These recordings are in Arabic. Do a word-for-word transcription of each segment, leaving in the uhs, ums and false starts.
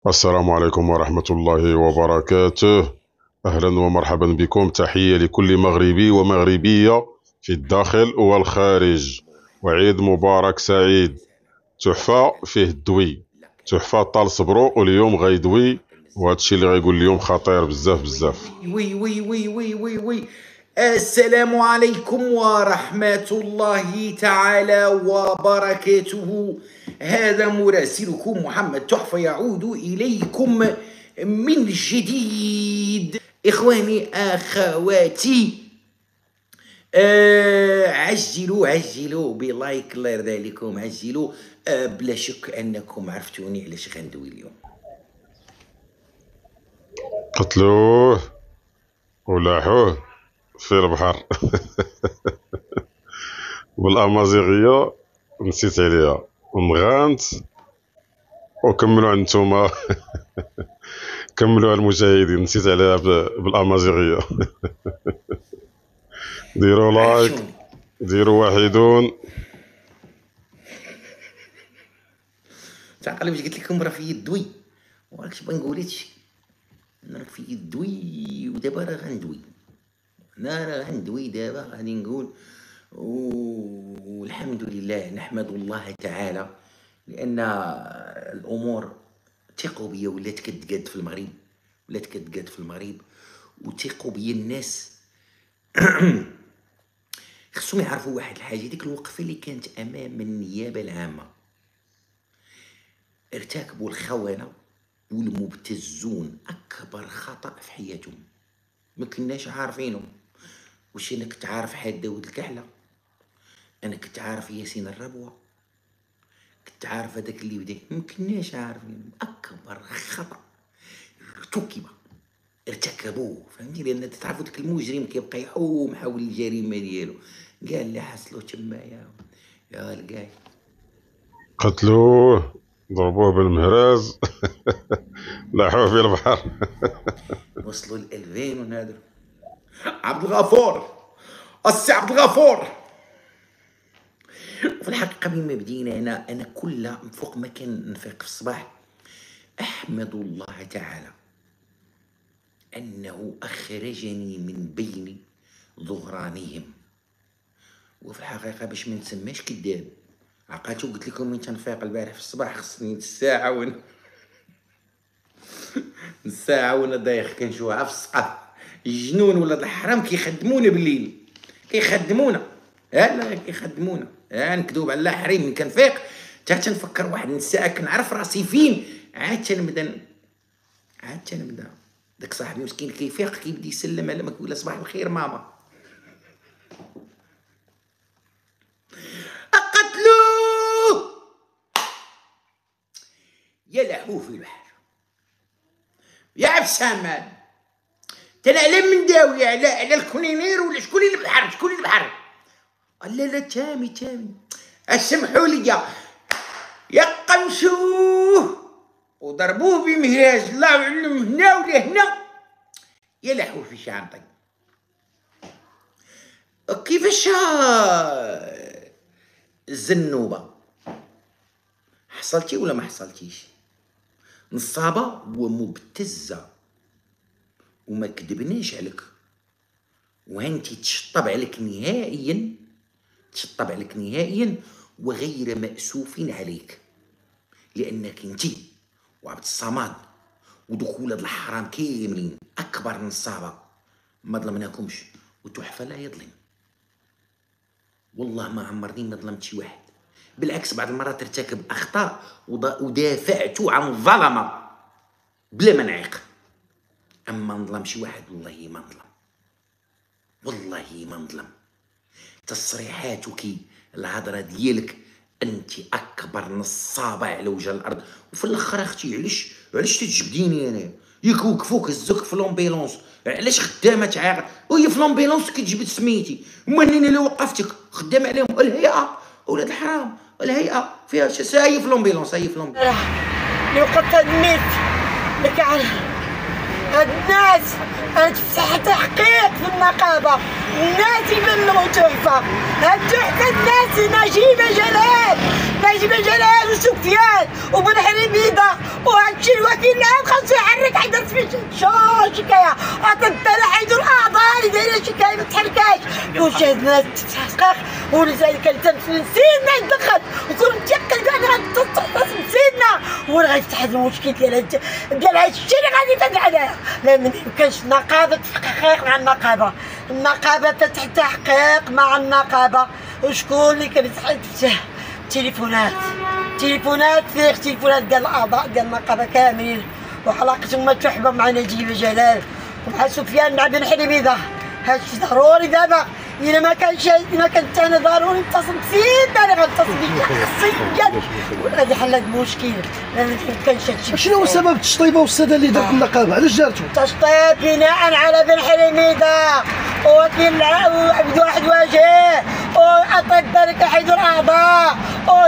السلام عليكم ورحمة الله وبركاته. أهلا ومرحبا بكم، تحية لكل مغربي ومغربية في الداخل والخارج، وعيد مبارك سعيد. تحفة فيه الدوي، تحفة طال صبرو واليوم غيدوي، وهذا الشيء اللي غيقول اليوم خطير بزاف بزاف. وي وي وي وي وي وي السلام عليكم ورحمة الله تعالى وبركاته. هذا مراسلكم محمد تحفة يعود إليكم من جديد. إخواني أخواتي، أه عجلوا عجلوا بلايك، الله يرضى عليكم، عجلوا. أه بلا شك أنكم عرفتوني علاش غندوي اليوم. قتلوه ولاحوه في البحر بالامازيغيه، نسيت عليها مغانت، وكملوا انتم كملوا المشاهدين، نسيت عليها بالامازيغيه. ديروا لايك، ديروا واحدون. تعقل باش قلت لكم راه في الدوي، وراكش بغا نقول هادشي، انا راك في الدوي ودابا راه غندوي، انا راه غندوي دابا غادي نقول. والحمد لله، نحمد الله تعالى لان الامور، ثقوا بيا، ولات كتقاد في المغرب، ولات كتقاد في المغرب، وثقوا بيا الناس. خصهم يعرفوا واحد الحاجه، ديك الوقفه اللي كانت امام النيابه العامه ارتكبوا الخونه والمبتزون اكبر خطا في حياتهم، ما كناش عارفينهم. واش انا كنت عارف حاد داود الكحله، انا كنت عارف ياسين الربوه، كنت عارف هذاك اللي بدا، ما كناش عارفين. اكبر خطا ارتكب ارتكبوه، فهمتي؟ لان تعرفوا داك المجرم كيبقى يحوم حول الجريمه ديالو، قال اللي حصلوا تما يا يا الكاي قتلوه، ضربوه بالمهراز لاحوه في البحر. وصلوا ل ألفين ونادر. عبد الغفور، السي عبد الغفور. في الحقيقه بما بدينا، انا انا كل فوق ما كان نفيق في الصباح احمد الله تعالى انه اخرجني من بين ظهرانهم. وفي الحقيقه باش ما نسماش كذاب، عقلتو قلت لكم من تنفيق البارح في الصباح خصني الساعه وانا الساعه وانا دايخ كنشوفها في السقف. الجنون ولا الحرام كيخدمونا بالليل، كيخدمونا، ها لا كيخدمونا، ها نكذوب على الله حريم. من كنفيق حتى تنفكر واحد الساعه كنعرف راسي فين، عاد تنبدا عاد تنبدا داك صاحبي مسكين كيفيق كيبدا يسلم على ما كيقول صباح الخير ماما. قتلوه يا لحوه في البحر يا عبسامان. تنعلم من داوية على على الكونينير، ولا شكون اللي بالبحر، شكون اللي بالبحر؟ لا لا تامي تامي، اسمحوا لي يا قمشوه وضربوه بمهراج، الله يعلم هنا ولا هنا. يا لحوه في شعبي. كيفاش الزنوبه حصلتي ولا ما حصلتيش؟ نصابه ومبتزه وما كذبناش عليك، وانتي تشطب عليك نهائيا، تشطب عليك نهائيا وغير مأسوف عليك، لانك انتي وعبد الصمد ودوك ولاد الحرام كاملين اكبر نصابه ما ظلمناكمش، وتحفه لا يظلم. والله ما عمرني ما ظلمت شي واحد، بالعكس بعض المرات ارتكب اخطاء ودافعت عن الظلمه بلا ما نعيق. اما نظلم شي واحد والله ما نظلم، والله ما نظلم. تصريحاتك، الهضره ديالك، انت اكبر نصابه على وجه الارض. وفي الاخر اختي علاش علاش تجبديني انا؟ ياك وقفوك هزوك في لومبيلونس، علاش خدامه تعاق وهي في لومبيلونس كتجبد سميتي؟ منين اللي وقفتك خدام عليهم الهيئه، ولاد الحرام الهيئه فيها شي، هي في لومبيلونس، هي في لومبيلونس. اللي وقفت الميت لك على هاد الناس غتفتح تحقيق في النقابه، الناس يبلغوا تحفه، هاد تحفه الناس نجيبه جلال، نجيبه جلال وسفيان وبن حميده وهادشي الوكيل العام خاصو يحرك حدا شو شكايه، اطباء حيدوا الاعضاء اللي دايره شكايه ما تحركاش، وشاهدنا التحقيق ولذلك التمثيل نسينا ندخل وكون متيقن بان غتتصل نسينا وين غيفتح هذا المشكل ديال ديال هاد الشيء اللي غادي تدعى عليه، لان ما يمكنش النقابه تحقيق مع النقابه، النقابه تحقيق مع النقابه، وشكون اللي كيفتح تليفونات تليفونات فيه تليفونات ديال الاعضاء ديال النقابه كاملين، وعلاقتهم متوحبه مع نجيب جلال ومع سفيان مع بن حميده، هادشي ضروري دابا الا ما كانش ما كنت انا ضروري نتصل بسيدنا انا غنتصل بك شخصيا وغادي حل هذا المشكل، لان ما يمكنش هادشي. شنو هو سبب التشطيبه والساده اللي دارت النقابه؟ علاش دارتو؟ تشطيب بناء على بن حميده ووكيل عبد واحد واجه واطباء اللي كيحيدوا الاعضاء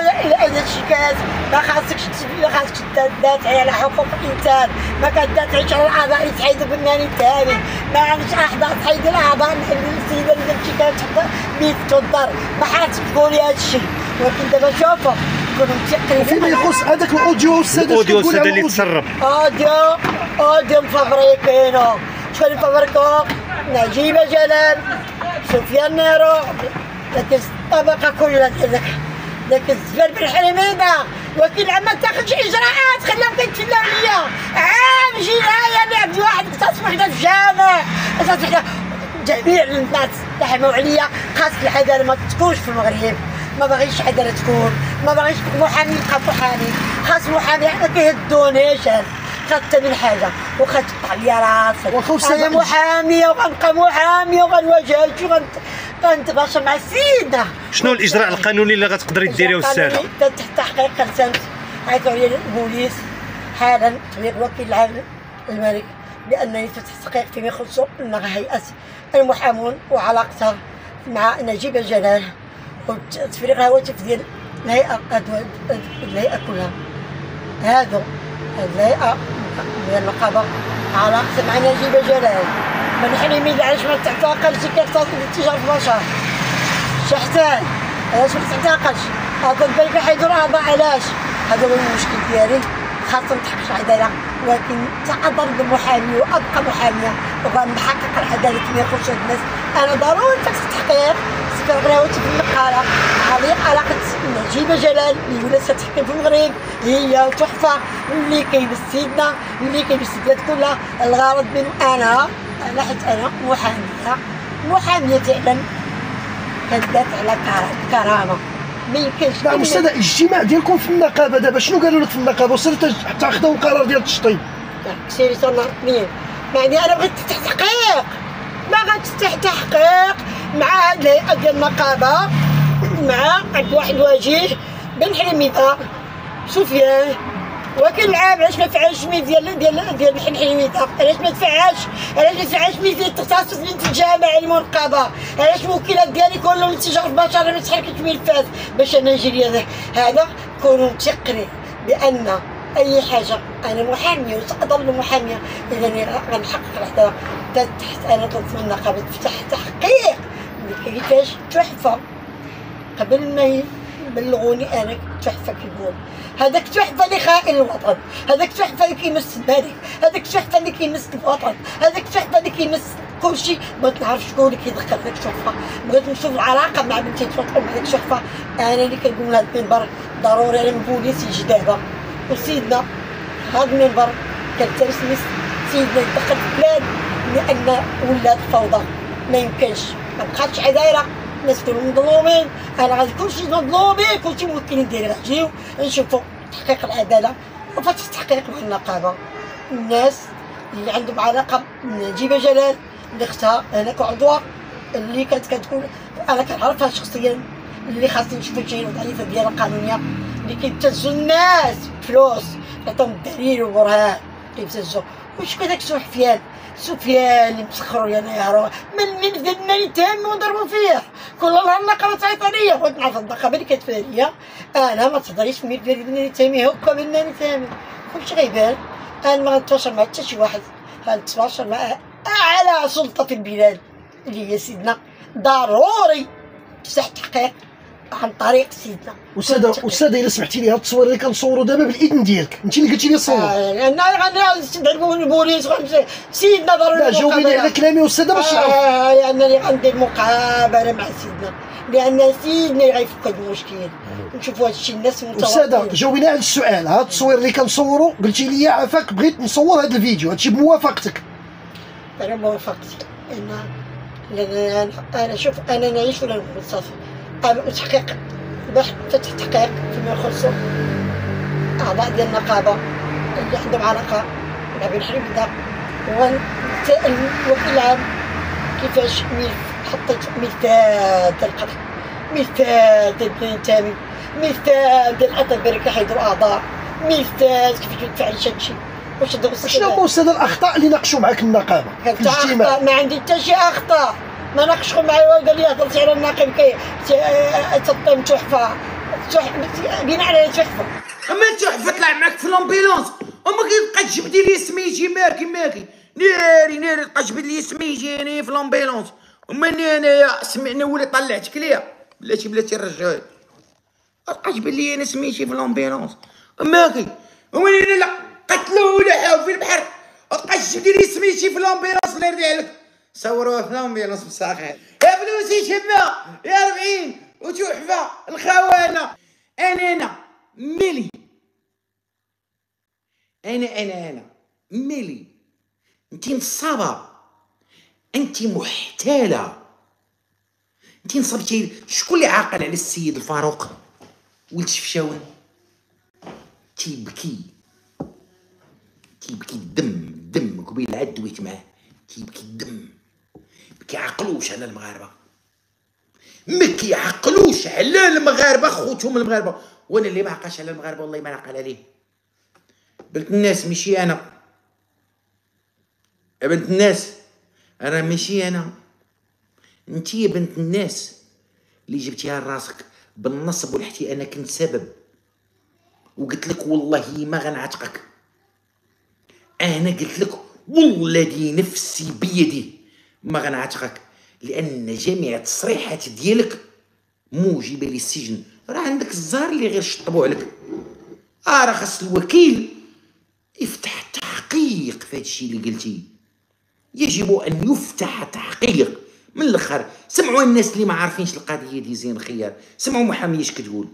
هذا الشكايات ما خاصكش ما خاصكش تدافعي على حقوق الانسان، ما كتدافعيش على الاعضاء اللي تحيدوا بالناني الثاني، ما عندكش اعضاء تحيد الاعضاء من السيده اللي دارت شكايه تحط ميت الدار، ما حاصك تقولي هذا الشيء، ولكن دابا شوفوا كونوا متيقنين فيما يخص هذاك الاوديو والساده الاوديو الساده اللي تسرب اوديو اوديو مفبركينو، شكون اللي فبركو؟ نجيب جلال، سفيان نيرو، ديك الطبقه كلها ديك داك الزبال بن حميده، وكيل العام ما تاخذش اجراءات خلاهم كيتسلاو عليا، عام جنايه لعبد واحد اختصاص وحده في الجامع، اختصاص وحده جميع الناس تحموا عليا، خاص العداله ما تكونش في المغرب، ما باغيش عداله تكون، ما باغيش محامي يبقى محامي، خاص محامي ما كيهدونيش، خدت من حاجه وخا تقطع لي راسك، انا محاميه وغنبقى محاميه وغنواجهك وغنتباشر مع سيدنا. شنو الاجراء القانوني اللي غتقدري ديريه الساده؟ تحت التحقيق رسلت عيطوا لي البوليس حالا تبليغ الوكيل العام الملك بانني فتح تحقيق فيما يخص هيئه المحامون وعلاقتها مع نجيب جلال وتفريغ هواتف ديال الهيئه الهيئه كلها، هادو الهيئه ديال النقابه علاقتها مع نجيب جلال من حلمي علاش ما تعتقلش كيختص بالتجاره البشر شحتان علاش ما تعتقلش اظن بالك يحيدوا الاعضاء علاش هذا هو المشكل ديالي خاصة نتحقق العدالة ولكن سأضرب محامي وأبقى محامية وغنحقق العدالة كما يخرج الناس أنا ضروري فتح التحقيق استغراوت في المقالة على علاقة نجيب جلال اللي ولا ستحكم في المغرب هي تحفة اللي كيمس سيدنا اللي كيمس البلاد كلها الغرض منه أنا أنا حيت أنا محامية محامية فعلا كندافع على كرامة ما يمكنش. نعم أستاذ الاجتماع ديالكم في النقابة دابا شنو قالوا لك في النقابة؟ وصلت حتى خداو القرار ديال التشطيب؟ سيري صار نهار الاثنين يعني أنا بغيت تفتح تحقيق ما غتفتح تحقيق مع الهيئة ديال النقابة مع عبد واحد وجيه بن حميدة سفيان وكيل العام علاش ما فعلش ميت ديال ديال ديال بن حميدة علاش ما دفعهاش علاش ما دفعهاش ميت ديال التخصص ديال الجامع المنقبة علاش الموكلات ديالي كلهم تجار البشر ما تحركتش ملفات باش انا نجري هذا كونوا متيقنين بان اي حاجه انا محاميه وساظل محاميه اذا غنحقق العداله تحت انا تنظم النقابه تفتح تحقيق كيفاش تحفه قبل ما يبلغوني انا تحفه كيقول هذاك تحفه اللي خائن الوطن هذاك تحفه اللي كيمس الملك هذاك تحفه اللي كيمس الوطن هذاك تحفه اللي كيمس كلشي بغيت نعرف شكون اللي كيدخل ديك الشحفه بغيت نشوف العلاقه مع بنتي تفوت مع ديك الشحفه انا اللي كنقول لهاد المنبر ضروري انا البوليس يجي دابا وسيدنا هذا المنبر كنترسمس سيدنا يدخل في البلاد لان ولات فوضى ما يمكنش ما بقاتش عداله الناس كلهم مظلومين انا غادي كلشي مظلومين كلشي موكلين ديالي غنجيو نشوفوا تحقيق العداله وفتح التحقيق مع النقابه الناس اللي عندهم علاقه بنجيب جلال اللي اختها انا كعضوه اللي كانت كتقول انا كنعرفها شخصيا اللي خاصني نشوف شي ضعيفه ديالها القانونيه اللي كيبتزوا الناس فلوس عطاهم الدليل والبرهان كيبتزوا وشكون داك سفيان سفيان اللي مسخروا لنا يا روح من من دنا يتهم وضربوا فيه كل نهار النقابه تعيط عليا بغيت نعرف النقابه اللي كتفها ليا انا ما تهضريش في ميل ديال بناني تامي هكا بناني تامي كلشي غيبان انا ما غنتواصل مع حتى شي واحد غنتواصل مع اعلى سلطه في البلاد اللي هي سيدنا ضروري تفتح تحقيق عن طريق سيدنا. استاذه استاذه الا سمحتي لي، هاد التصوير اللي كنصوروا دابا بالاذن ديالك، انت اللي قلتي لي صور. آه لان غنستدعي البوليس سيدنا ضروري. لا جاوبيني على كلامي استاذه باش نعرف. آه لانني غندير مقابله مع سيدنا، لان سيدنا غيفك هاد المشكل. نشوفوا هادشي الناس متواضعين. استاذه جاوبيني على السؤال، هاد التصوير اللي كنصوروا قلتي لي عافاك بغيت نصور هاد الفيديو، هادشي بموافقتك؟ انا موافقتي، لان لان انا شوف انا نعيش ولا نموت صافي. تحقيق باش فتح تحقيق فيما يخص اعضاء ديال النقابه اللي عندهم علاقه مع بن حميده، ونسال الوكيل العام كيفاش ملف حطيت ملفات ديال القتل، ملفات ديال بنين تامي، ملفات ديال الاطباء اللي كيحيدوا اعضاء، ملفات كيفاش تدفع لي شي. واش هذوك شنو هما استاذ الاخطاء اللي ناقشوا معاك النقابه في الاجتماع؟ ما عندي حتى شي اخطاء، ما ناقشوا معايا. قال لي هضرتي على الناقب كي تطيب تحفه بناء على تحفه. اما التحفه طلع معاك في لومبيلونس وما كيبقاش تجبدي لي سميتي ماكي ماكي ناري ناري تبقى تجبد لي سميتي انا في لومبيلونس. وماني انايا سمعنا ولي طلعتك ليا بلاتي بلاتي الرجال تبقى تجبد لي انا سميتي في لومبيلونس ماكي. وماني انا لا قتلوه ولا حاو في البحر تبقى تجبدي لي سميتي في لومبيلونس. الله يرضي عليك صوروه في لومبيلونس بصاخير يا فلوسي شمه يا ربعين وتحفه الخونه. انا انا ملي انا انا انا ملي انتي نصابه، انتي محتاله، انتي نصبتي. شكون اللي عاقل على السيد الفاروق ولد شفشاون؟ تيبكي تيبكي الدم الدم قبيل عاد دويت معاه تيبكي الدم. ما كيعقلوش على المغاربه، ما كيعقلوش على المغاربه خوتهم المغاربه. وانا اللي ما عقلش على المغاربه والله ما نعقل عليه. بنت الناس ماشي انا، يا بنت الناس انا ماشي انا، انتي يا بنت الناس اللي جبتيها لراسك بالنصب ولحتي انا كنت سبب. وقلت لك والله ما غنعتقك، انا قلت لك والذي نفسي بيدي ما غنعتقك، لان جميع التصريحات ديالك موجبه للسجن. راه عندك الزهر اللي غير شطبوا عليك. اه راه خاص الوكيل يفتح تحقيق في هادشي اللي قلتي. يجب ان يفتح تحقيق من الاخر. سمعوا الناس اللي ما عارفينش القضيه دي زين خيار، سمعوا محامي اش كتقول.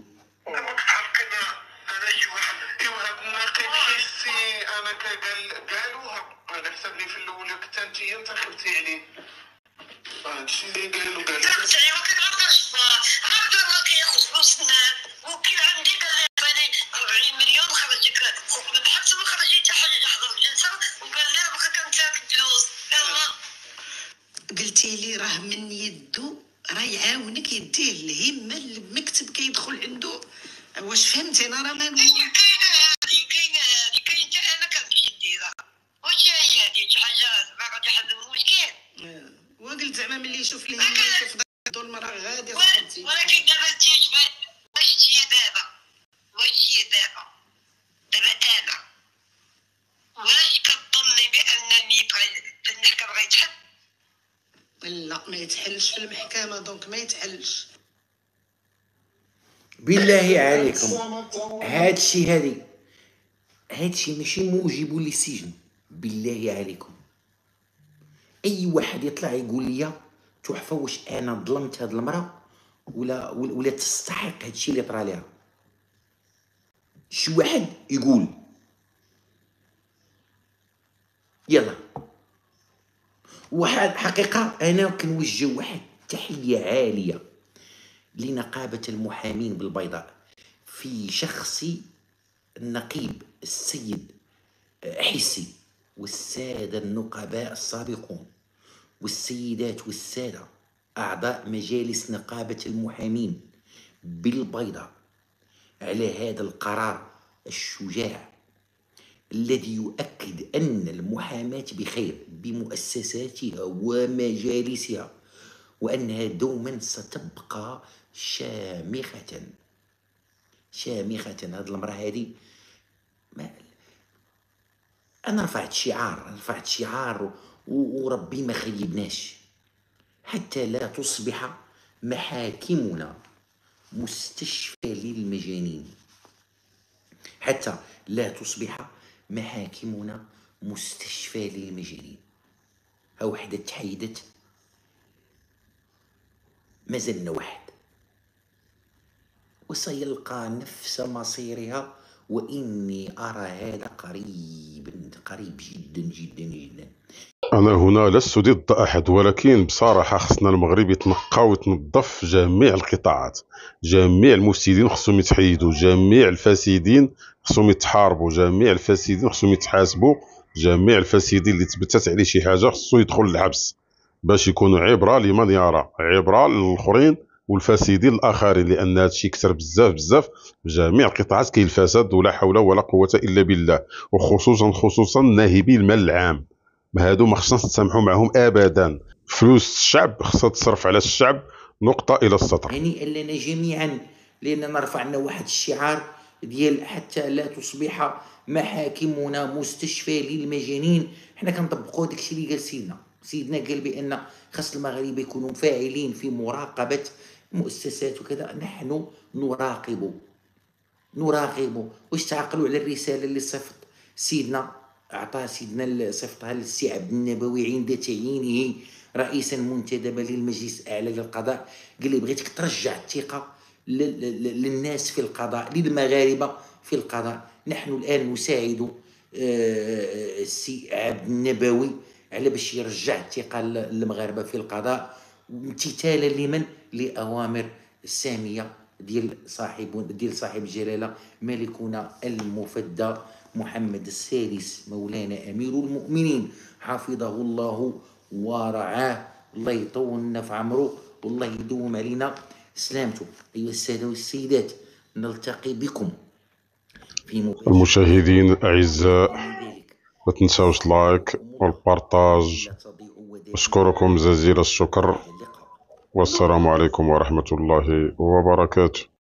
هادشي اللي قالو قال لك ايوا كنعرفش عرفت الوكيل ياخذ فلوسنا. وكيل عندي قال لي عطيني أربعين مليون وخرجك من الحبس وما خرجت حتى حاجه يحضر الجلسه وقال لي راه كان تاك الفلوس. يلا قلتي لي راه من يدو راه يعاونك يديه الهمه المكتب كيدخل عنده. واش فهمتي انا راه ما كاينه هادي كاينه هادي كاين حتى انا كنمشي نديرها. واش هي هادي شي حاجه ما غادي يحل المشكل. وقلت زعما ملي يشوف لي يشوف دو المراه غادي صاحبتي. ولكن دابا تيجي واش هي دابا واش هي دابا دابا انا واش كتظني بانني في المحكمه غيتحل؟ لا ما يتحلش في المحكمه دونك ما يتحلش. بالله عليكم هادشي هادي هادشي ماشي موجب للسجن. بالله عليكم اي واحد يطلع يقول لي تحفه واش انا ظلمت هاد المراه ولا ولا تستحق هادشي اللي طرا ليها. شي واحد يقول يلا. واحد حقيقه انا كنوجه واحد تحيه عاليه لنقابه المحامين بالبيضاء في شخص النقيب السيد حسي والساده النقباء السابقون والسيدات والساده اعضاء مجالس نقابه المحامين بالبيضاء على هذا القرار الشجاع الذي يؤكد ان المحاماه بخير بمؤسساتها ومجالسها، وانها دوما ستبقى شامخه شامخه. هذه المراه هذه ما انا رفعت شعار رفعت شعار وربي ما خيبناش حتى لا تصبح محاكمنا مستشفى للمجانين، حتى لا تصبح محاكمنا مستشفى للمجانين. ها وحدة تحيدت، مازلنا واحد، وسيلقى نفس مصيرها، وإني أرى هذا قريب قريب جدا جدا جدا. أنا هنا لست ضد أحد، ولكن بصراحة خصنا المغرب يتنقى ويتنظف جميع القطاعات، جميع المفسدين خصهم يتحيدوا، جميع الفاسدين خصهم يتحاربوا، جميع الفاسدين خصهم يتحاسبوا، جميع الفاسدين اللي تبتت عليه شي حاجة خصو يدخل الحبس باش يكونوا عبرة لمن يرى، عبرة للآخرين والفاسدين الآخرين، لأن هادشي كثر بزاف بزاف في جميع القطاعات. كاين الفساد ولا حول ولا قوة إلا بالله، وخصوصا خصوصا ناهبي المال العام، هادو ما خصناش نسامحوا معهم ابدا. فلوس الشعب خصها تصرف على الشعب، نقطه الى السطر. هنيئا لنا جميعا، لاننا رفعنا واحد الشعار ديال حتى لا تصبح محاكمنا مستشفى للمجانين. حنا كنطبقوا داكشي اللي قال سيدنا سيدنا قال بان خاص المغاربه يكونوا فاعلين في مراقبه المؤسسات وكذا. نحن نراقب نراقب واش تعقلوا على الرساله اللي صيفط سيدنا أعطى سيدنا صيفطها للسي عبد النبوي عند تعيينه رئيسا منتدبا للمجلس الأعلى للقضاء. قال لي بغيتك ترجع الثقة للناس في القضاء، للمغاربة في القضاء. نحن الآن نساعد السي عبد النبوي على باش يرجع الثقة للمغاربة في القضاء، امتثالا لمن؟ لأوامر السامية ديال صاحب ديال صاحب الجلالة ملكنا المفدى محمد السادس مولانا أمير المؤمنين حفظه الله ورعاه، الله يطول لنا في عمره والله يدوم علينا سلامته. أيها السادة والسيدات، نلتقي بكم في المشاهدين الأعزاء، ما تنساوش لايك والبارطاج. أشكركم جزيل الشكر، والسلام عليكم ورحمة الله وبركاته.